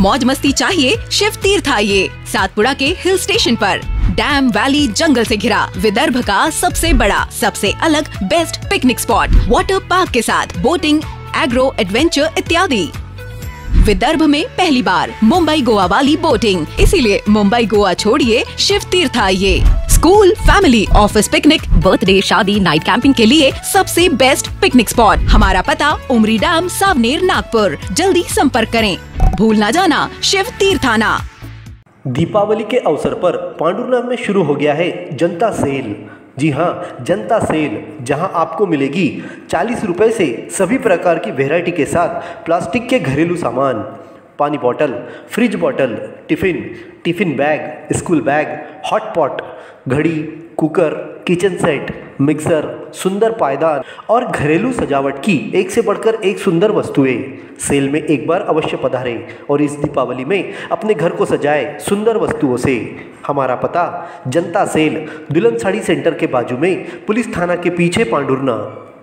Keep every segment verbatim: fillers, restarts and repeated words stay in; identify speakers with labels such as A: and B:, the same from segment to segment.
A: मौज मस्ती चाहिए, शिव तीर्थ आइए। सातपुड़ा के हिल स्टेशन पर डैम वैली जंगल से घिरा विदर्भ का सबसे बड़ा, सबसे अलग best picnic spot, water park के साथ बोटिंग, एग्रो एडवेंचर इत्यादि। विदर्भ में पहली बार मुंबई गोवा वाली बोटिंग, इसीलिए मुंबई गोवा छोड़िए, शिव तीर्थ आइए। School, family, office picnic, birthday, शादी, नाइट कैंपिंग के लिए सबसे बेस्ट पिकनिक स्पॉट। हमारा पता उमरी डैम, सावनेर, नागपुर। जल्दी संपर्क करें। भूल ना जाना, शिव तीर्थ आना।
B: दीपावली के अवसर पर पांडुरनाथ में शुरू हो गया है जनता सेल। जी हाँ, जनता सेल, जहां आपको मिलेगी चालीस रुपए से सभी प्रकार की वैरायटी के साथ प्लास्टिक के घरेलू सामान, पानी बोतल, फ्रिज बोतल, tiffin, tiffin bag, school bag, hot pot, घड़ी, कुकर, किचन सेट, मिक्सर, सुंदर पायदान और घरेलू सजावट की एक से बढ़कर एक सुंदर वस्तुएं। सेल में एक बार अवश्य पधारें और इस दीपावली में अपने घर को सजाएं सुंदर वस्तुओं से। हमारा पता जनता सेल, दुल्हन साड़ी सेंटर के बाजू में, पुलिस थाना के पीछे, पांडुरना।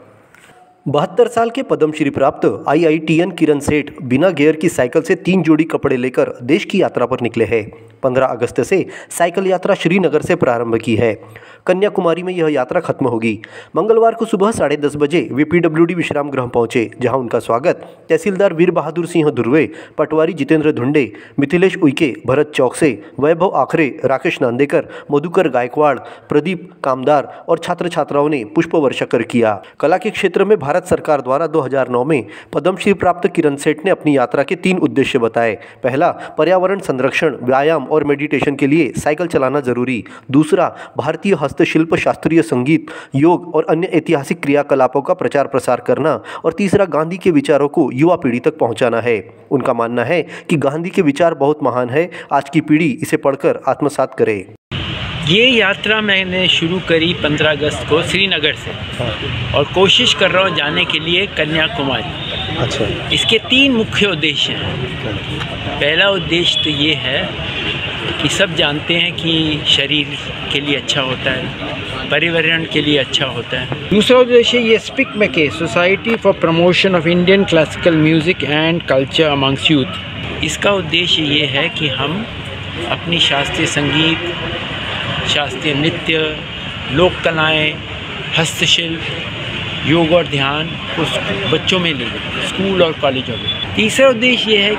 B: बहत्तर साल के पद्मश्री प्राप्त आई आई टी एन किरण सेठ बिना गियर की साइकिल से तीन जोड़ी कपड़े लेकर देश की यात्रा पर निकले हैं। पंद्रह अगस्त से साइकिल यात्रा श्रीनगर से प्रारंभ की है। कन्याकुमारी में यह यात्रा खत्म होगी। मंगलवार को सुबह साढ़े दस बजे वे पी डब्ल्यू डी विश्राम गृह पहुंचे, जहां उनका स्वागत तहसीलदार वीर बहादुर सिंह धुर्वे, पटवारी जितेंद्र धुंडे, मिथिलेश उइके, भरत चौकसे, वैभव आखरे, राकेश नांदेकर, मधुकर गायकवाड़, प्रदीप कामदार और छात्र छात्राओं ने पुष्प वर्षा कर किया। कला के क्षेत्र में भारत सरकार द्वारा दो हज़ार नौ में पद्मश्री प्राप्त किरण सेठ ने अपनी यात्रा के तीन उद्देश्य बताए। पहला, पर्यावरण संरक्षण, व्यायाम और मेडिटेशन के लिए साइकिल चलाना जरूरी। दूसरा, भारतीय हस्तशिल्प, शास्त्रीय संगीत, योग और अन्य ऐतिहासिक क्रियाकलापों का प्रचार प्रसार करना। और तीसरा, गांधी के विचारों को युवा पीढ़ी तक पहुंचाना है। उनका मानना है कि गांधी के विचार बहुत महान है, आज की पीढ़ी इसे पढ़कर आत्मसात करे।
C: ये यात्रा मैंने शुरू करी पंद्रह अगस्त को श्रीनगर से, और कोशिश कर रहा हूँ जाने के लिए कन्याकुमारी।
B: अच्छा।
C: इसके तीन मुख्य उद्देश्य हैं। पहला उद्देश्य तो ये है कि सब जानते हैं कि शरीर के लिए अच्छा होता है, पर्यावरण के लिए अच्छा होता है। दूसरा उद्देश्य ये SPIC MACAY, society for promotion of Indian classical music and culture amongst youth. इसका उद्देश्य ये है कि हम अपनी शास्त्रीय संगीत, शास्त्रीय नृत्य, लोक कलाएँ, हस्तशिल्प, योग और ध्यान को बच्चों में ले जाए, स्कूल और कॉलेजों में। तीसरा उद्देश्य ये है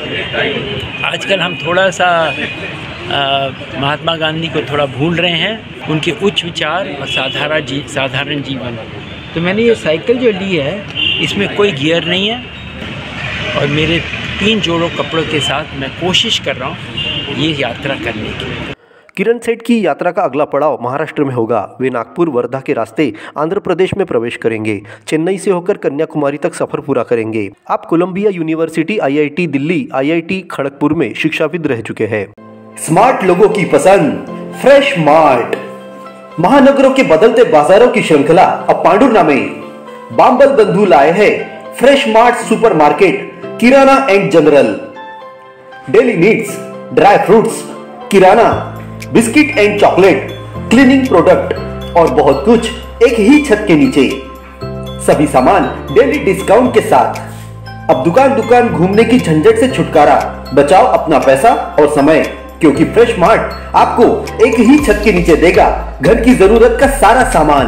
C: कि आजकल हम थोड़ा सा आ, महात्मा गांधी को थोड़ा भूल रहे हैं, उनके उच्च विचार और साधारण जी साधारण जीवन। तो मैंने ये साइकिल जो ली है, इसमें कोई गियर नहीं है, और मेरे तीन जोड़ों कपड़ों के साथ मैं कोशिश कर रहा हूँ ये यात्रा करने की।
B: किरण सेठ की यात्रा का अगला पड़ाव महाराष्ट्र में होगा। वे नागपुर, वर्धा के रास्ते आंध्र प्रदेश में प्रवेश करेंगे। चेन्नई से होकर कन्याकुमारी तक सफर पूरा करेंगे। आप Columbia University, I I T Delhi, I I T Kharagpur में शिक्षाविद रह चुके हैं। स्मार्ट लोगों की पसंद, फ्रेश मार्ट। महानगरों के बदलते बाजारों की श्रृंखला अब पांडुरना में। बांबल बंधु लाए हैं fresh mart super market, kirana and general, daily needs, dry fruits, kirana, biscuit and chocolate, cleaning product और बहुत कुछ एक ही छत के नीचे। सभी सामान डेली डिस्काउंट के साथ। अब दुकान दुकान घूमने की झंझट से छुटकारा। बचाओ अपना पैसा और समय, क्योंकि फ्रेश मार्ट आपको एक ही छत के नीचे देगा घर की जरूरत का सारा सामान।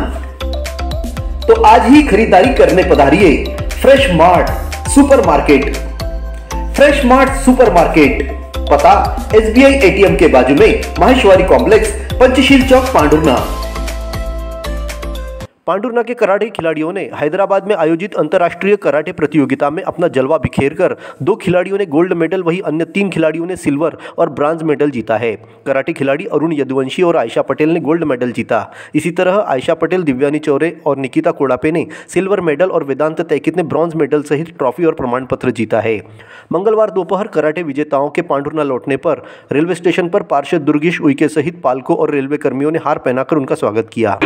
B: तो आज ही खरीदारी करने पधारिए fresh mart super market. Fresh mart super market, पता S B I A T M के बाजू में, माहेश्वरी कॉम्प्लेक्स, पंचशील चौक, पांडुरना। पांडुरना के कराटे खिलाड़ियों ने हैदराबाद में आयोजित अंतर्राष्ट्रीय कराटे प्रतियोगिता में अपना जलवा बिखेरकर दो खिलाड़ियों ने गोल्ड मेडल, वही अन्य तीन खिलाड़ियों ने सिल्वर और ब्रांज मेडल जीता है। कराटे खिलाड़ी अरुण यदुवंशी और आयशा पटेल ने गोल्ड मेडल जीता। इसी तरह आयशा पटेल, दिव्यानी चौरे और निकिता कोड़ापे ने सिल्वर मेडल और वेदांत तैकित ने ब्रॉन्ज मेडल सहित ट्रॉफी और प्रमाण पत्र जीता है। मंगलवार दोपहर कराटे विजेताओं के पांडुरना लौटने पर रेलवे स्टेशन पर पार्षद दुर्गेश उइके सहित पालकों और रेलवे कर्मियों ने हार पहनाकर उनका स्वागत किया।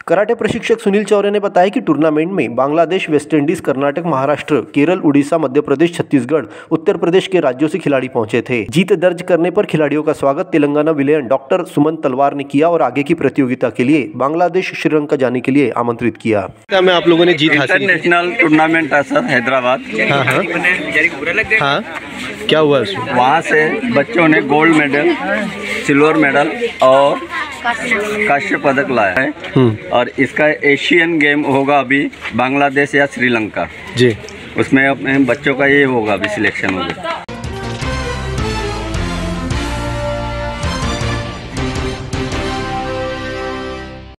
B: कराटे प्रशिक्षक सुनील चौरे ने बताया कि टूर्नामेंट में बांग्लादेश, वेस्ट इंडीज, कर्नाटक, महाराष्ट्र, केरल, उड़ीसा, मध्य प्रदेश, छत्तीसगढ़, उत्तर प्रदेश के राज्यों से खिलाड़ी पहुंचे थे। जीत दर्ज करने पर खिलाड़ियों का स्वागत तेलंगाना विलेयन डॉक्टर सुमन तलवार ने किया और आगे की प्रतियोगिता के लिए बांग्लादेश, श्रीलंका जाने के लिए आमंत्रित किया।
D: में आप लोगों ने जीत हासिल की।
E: इंटरनेशनल टूर्नामेंट है सर, हैदराबाद।
D: हाँ हाँ हाँ, क्या हुआ उसमें?
E: वहाँ से बच्चों ने गोल्ड मेडल, सिल्वर मेडल और कांस्य पदक लाया है। और इसका एशियन गेम होगा अभी बांग्लादेश या श्रीलंका
D: जी,
E: उसमें अपने बच्चों का ये होगा अभी सिलेक्शन होगा।